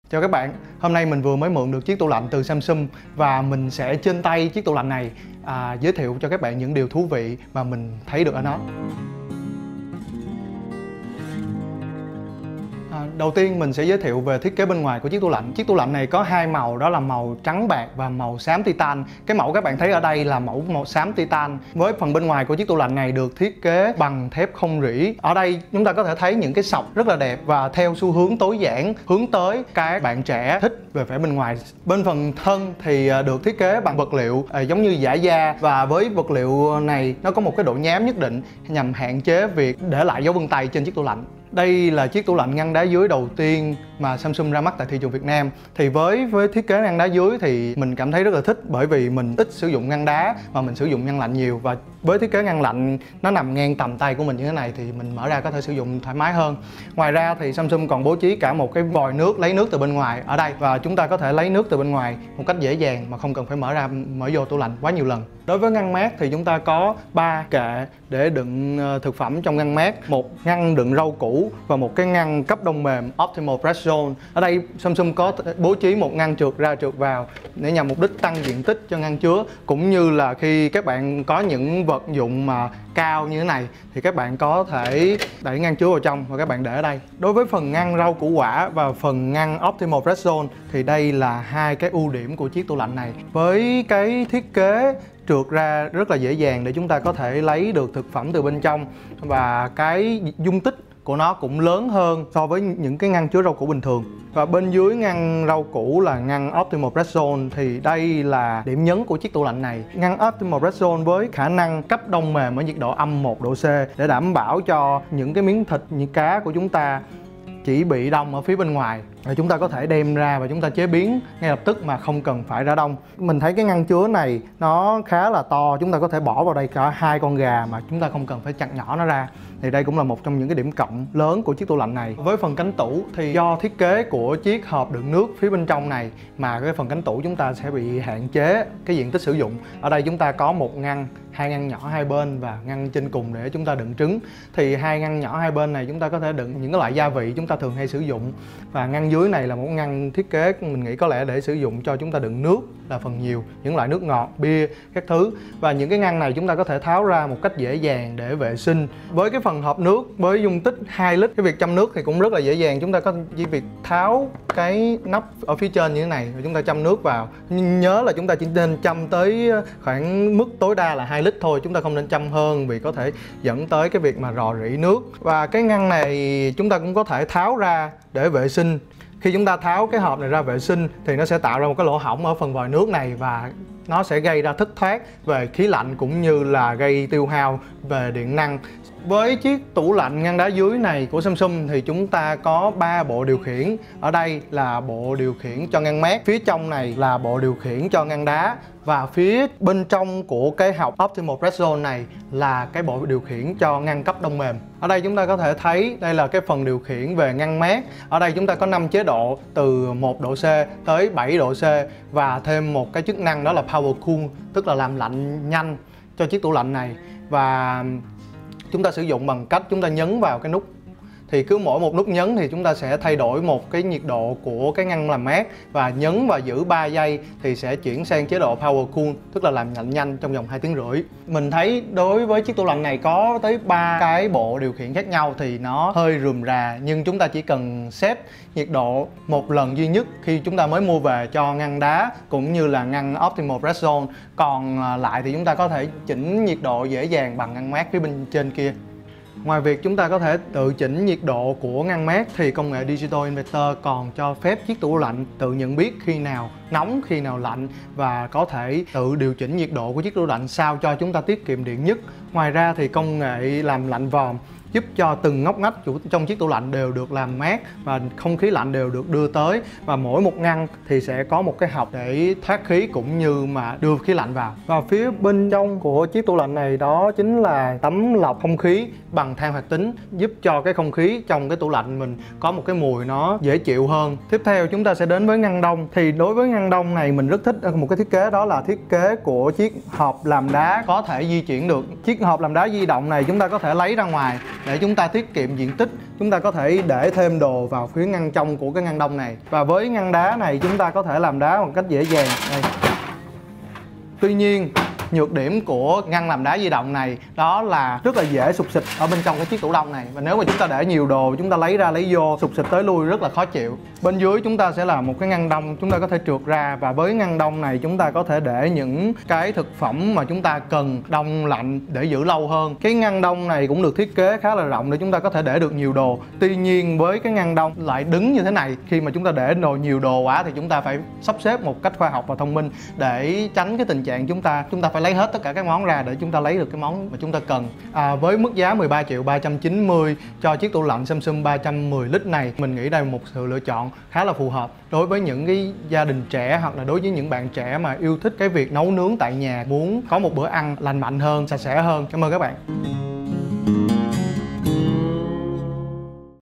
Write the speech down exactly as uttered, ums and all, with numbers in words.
Chào các bạn, hôm nay mình vừa mới mượn được chiếc tủ lạnh từ Samsung và mình sẽ trên tay chiếc tủ lạnh này à, giới thiệu cho các bạn những điều thú vị mà mình thấy được ở nó. À, đầu tiên mình sẽ giới thiệu về thiết kế bên ngoài của chiếc tủ lạnh. Chiếc tủ lạnh này có hai màu, đó là màu trắng bạc và màu xám titan. Cái mẫu các bạn thấy ở đây là mẫu màu xám titan. Với phần bên ngoài của chiếc tủ lạnh này được thiết kế bằng thép không rỉ. Ở đây chúng ta có thể thấy những cái sọc rất là đẹp và theo xu hướng tối giản, hướng tới các bạn trẻ thích về vẻ bên ngoài. Bên phần thân thì được thiết kế bằng vật liệu giống như giả da, và với vật liệu này nó có một cái độ nhám nhất định nhằm hạn chế việc để lại dấu vân tay trên chiếc tủ lạnh. Đây là chiếc tủ lạnh ngăn đá dưới đầu tiên mà Samsung ra mắt tại thị trường Việt Nam. Thì với với thiết kế ngăn đá dưới thì mình cảm thấy rất là thích, bởi vì mình ít sử dụng ngăn đá mà mình sử dụng ngăn lạnh nhiều, và với thiết kế ngăn lạnh nó nằm ngang tầm tay của mình như thế này thì mình mở ra có thể sử dụng thoải mái hơn. Ngoài ra thì Samsung còn bố trí cả một cái vòi nước lấy nước từ bên ngoài ở đây, và chúng ta có thể lấy nước từ bên ngoài một cách dễ dàng mà không cần phải mở ra mở vô tủ lạnh quá nhiều lần. Đối với ngăn mát thì chúng ta có ba kệ để đựng thực phẩm trong ngăn mát, một ngăn đựng rau củ và một cái ngăn cấp đông mềm Optimal Press Zone. Ở đây Samsung có bố trí một ngăn trượt ra trượt vào để nhằm mục đích tăng diện tích cho ngăn chứa, cũng như là khi các bạn có những vật dụng mà cao như thế này thì các bạn có thể đẩy ngăn chứa vào trong và các bạn để ở đây. Đối với phần ngăn rau củ quả và phần ngăn Optimal Press Zone thì đây là hai cái ưu điểm của chiếc tủ lạnh này. Với cái thiết kế trượt ra rất là dễ dàng để chúng ta có thể lấy được thực phẩm từ bên trong, và cái dung tích của nó cũng lớn hơn so với những cái ngăn chứa rau củ bình thường. Và bên dưới ngăn rau củ là ngăn Optimal Press Zone, thì đây là điểm nhấn của chiếc tủ lạnh này. Ngăn Optimal Press Zone với khả năng cấp đông mềm ở nhiệt độ âm một độ C để đảm bảo cho những cái miếng thịt như cá của chúng ta chỉ bị đông ở phía bên ngoài, và chúng ta có thể đem ra và chúng ta chế biến ngay lập tức mà không cần phải rã đông. Mình thấy cái ngăn chứa này nó khá là to, chúng ta có thể bỏ vào đây cả hai con gà mà chúng ta không cần phải chặt nhỏ nó ra. Thì đây cũng là một trong những cái điểm cộng lớn của chiếc tủ lạnh này. Với phần cánh tủ thì do thiết kế của chiếc hộp đựng nước phía bên trong này mà cái phần cánh tủ chúng ta sẽ bị hạn chế cái diện tích sử dụng. Ở đây chúng ta có một ngăn, hai ngăn nhỏ hai bên và ngăn trên cùng để chúng ta đựng trứng. Thì hai ngăn nhỏ hai bên này chúng ta có thể đựng những cái loại gia vị chúng ta thường hay sử dụng, và ngăn dưới này là một ngăn thiết kế mình nghĩ có lẽ để sử dụng cho chúng ta đựng nước là phần nhiều, những loại nước ngọt, bia, các thứ. Và những cái ngăn này chúng ta có thể tháo ra một cách dễ dàng để vệ sinh. Với cái phần hộp nước với dung tích hai lít, cái việc châm nước thì cũng rất là dễ dàng. Chúng ta có chỉ việc tháo cái nắp ở phía trên như thế này rồi chúng ta châm nước vào. Nhưng nhớ là chúng ta chỉ nên châm tới khoảng mức tối đa là hai lít thôi, chúng ta không nên châm hơn vì có thể dẫn tới cái việc mà rò rỉ nước. Và cái ngăn này chúng ta cũng có thể tháo ra để vệ sinh. Khi chúng ta tháo cái hộp này ra vệ sinh thì nó sẽ tạo ra một cái lỗ hổng ở phần vòi nước này, và nó sẽ gây ra thất thoát về khí lạnh cũng như là gây tiêu hao về điện năng. Với chiếc tủ lạnh ngăn đá dưới này của Samsung thì chúng ta có ba bộ điều khiển. Ở đây là bộ điều khiển cho ngăn mát, phía trong này là bộ điều khiển cho ngăn đá, và phía bên trong của cái hộc Optimal Press Zone này là cái bộ điều khiển cho ngăn cấp đông mềm. Ở đây chúng ta có thể thấy đây là cái phần điều khiển về ngăn mát. Ở đây chúng ta có năm chế độ từ một độ C tới bảy độ C, và thêm một cái chức năng đó là Power Cool, tức là làm lạnh nhanh cho chiếc tủ lạnh này. Và chúng ta sử dụng bằng cách chúng ta nhấn vào cái nút, thì cứ mỗi một nút nhấn thì chúng ta sẽ thay đổi một cái nhiệt độ của cái ngăn làm mát, và nhấn và giữ ba giây thì sẽ chuyển sang chế độ Power Cool, tức là làm lạnh nhanh trong vòng hai tiếng rưỡi. Mình thấy đối với chiếc tủ lạnh này có tới ba cái bộ điều khiển khác nhau thì nó hơi rườm rà, nhưng chúng ta chỉ cần set nhiệt độ một lần duy nhất khi chúng ta mới mua về cho ngăn đá cũng như là ngăn Optimal Press Zone. Còn lại thì chúng ta có thể chỉnh nhiệt độ dễ dàng bằng ngăn mát phía bên trên kia. Ngoài việc chúng ta có thể tự chỉnh nhiệt độ của ngăn mát thì công nghệ Digital Inverter còn cho phép chiếc tủ lạnh tự nhận biết khi nào nóng, khi nào lạnh, và có thể tự điều chỉnh nhiệt độ của chiếc tủ lạnh sao cho chúng ta tiết kiệm điện nhất. Ngoài ra thì công nghệ làm lạnh vòm giúp cho từng ngóc ngách trong chiếc tủ lạnh đều được làm mát và không khí lạnh đều được đưa tới, và mỗi một ngăn thì sẽ có một cái hộc để thoát khí cũng như mà đưa khí lạnh vào. Và phía bên trong của chiếc tủ lạnh này đó chính là tấm lọc không khí bằng than hoạt tính, giúp cho cái không khí trong cái tủ lạnh mình có một cái mùi nó dễ chịu hơn. Tiếp theo chúng ta sẽ đến với ngăn đông. Thì đối với ngăn đông này mình rất thích một cái thiết kế, đó là thiết kế của chiếc hộp làm đá có thể di chuyển được. Chiếc hộp làm đá di động này chúng ta có thể lấy ra ngoài để chúng ta tiết kiệm diện tích, chúng ta có thể để thêm đồ vào phía ngăn trong của cái ngăn đông này. Và với ngăn đá này chúng ta có thể làm đá một cách dễ dàng. Đây. Tuy nhiên nhược điểm của ngăn làm đá di động này đó là rất là dễ sụp xịt ở bên trong cái chiếc tủ đông này, và nếu mà chúng ta để nhiều đồ, chúng ta lấy ra lấy vô sụp xịt tới lui rất là khó chịu. Bên dưới chúng ta sẽ là một cái ngăn đông, chúng ta có thể trượt ra, và với ngăn đông này chúng ta có thể để những cái thực phẩm mà chúng ta cần đông lạnh để giữ lâu hơn. Cái ngăn đông này cũng được thiết kế khá là rộng để chúng ta có thể để được nhiều đồ. Tuy nhiên với cái ngăn đông lại đứng như thế này, khi mà chúng ta để đồ nhiều đồ quá thì chúng ta phải sắp xếp một cách khoa học và thông minh để tránh cái tình trạng chúng ta chúng ta phải lấy hết tất cả các món ra để chúng ta lấy được cái món mà chúng ta cần. À, với mức giá mười ba triệu ba trăm chín mươi cho chiếc tủ lạnh Samsung ba trăm mười lít này, mình nghĩ đây là một sự lựa chọn khá là phù hợp đối với những cái gia đình trẻ, hoặc là đối với những bạn trẻ mà yêu thích cái việc nấu nướng tại nhà, muốn có một bữa ăn lành mạnh hơn, sạch sẽ hơn. Cảm ơn các bạn.